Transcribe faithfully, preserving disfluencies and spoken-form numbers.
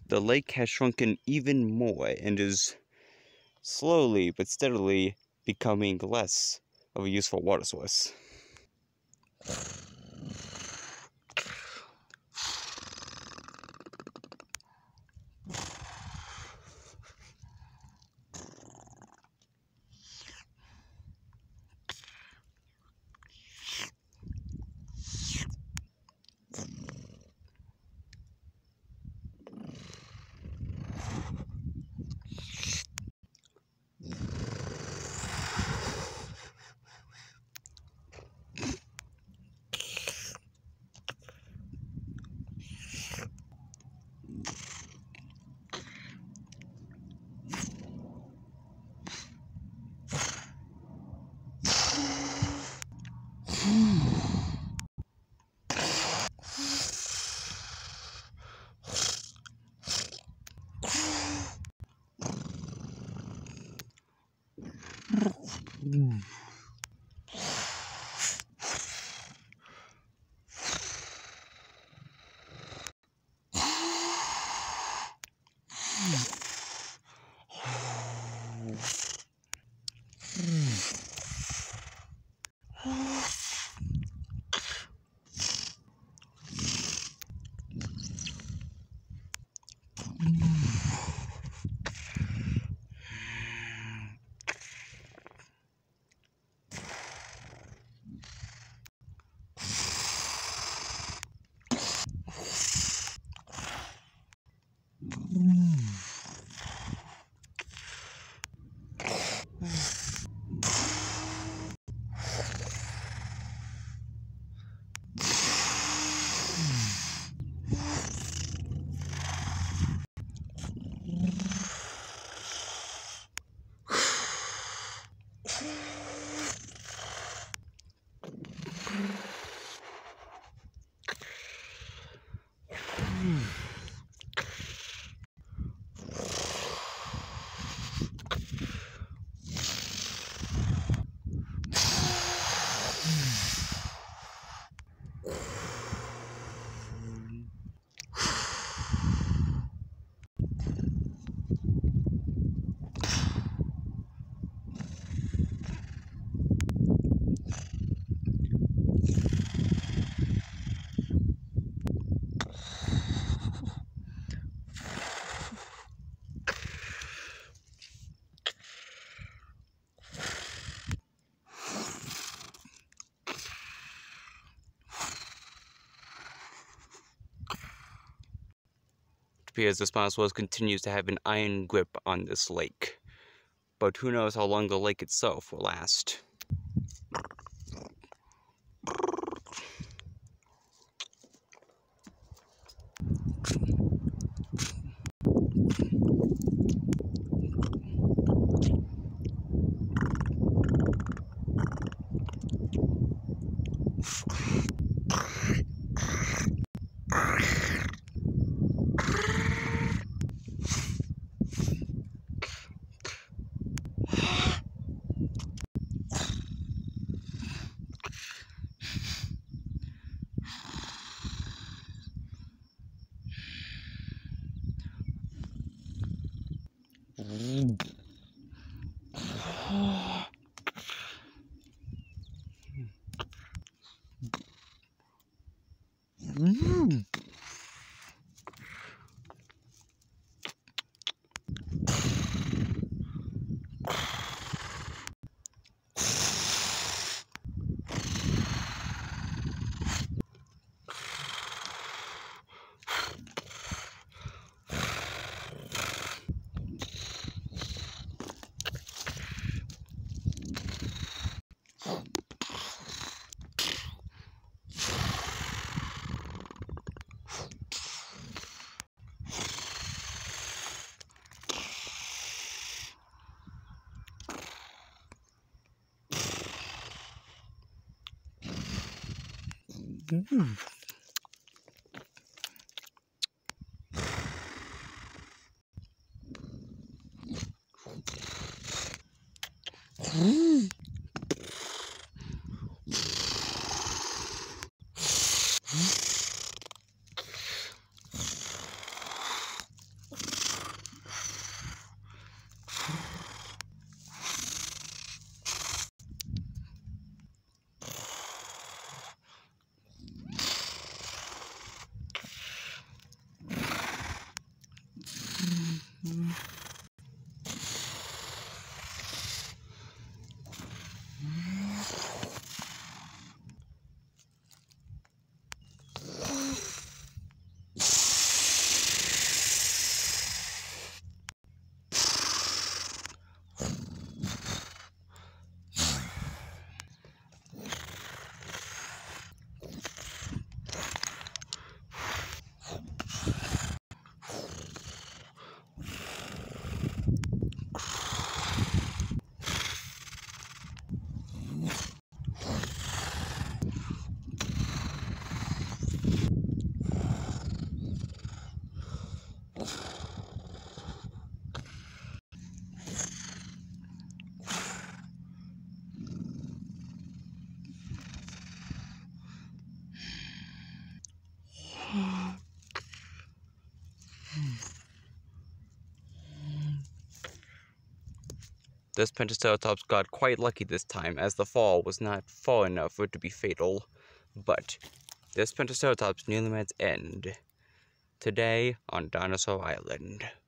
the lake has shrunken even more and is slowly but steadily becoming less of a useful water source. Appears the Spinosaurus continues to have an iron grip on this lake, but who knows how long the lake itself will last. This Pentaceratops got quite lucky this time, as the fall was not far enough for it to be fatal. But this Pentaceratops nearly met its end today on Dinosaur Island.